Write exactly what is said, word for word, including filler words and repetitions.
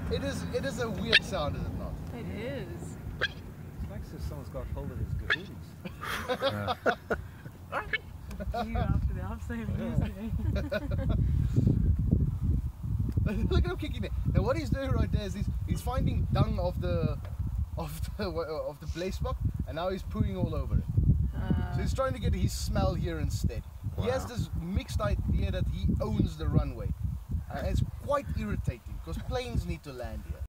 It is, it is a weird sound, is it not? It is. It's like so someone's got hold of his gahooties. You after the upside yesterday. Look at him kicking it. Now what he's doing right there is he's, he's finding dung of the of the of the blazebok, and now he's pooing all over it. Uh, So he's trying to get his smell here instead. Wow. He has this mixed idea that he owns the runway, and it's quite irritating because planes need to land here.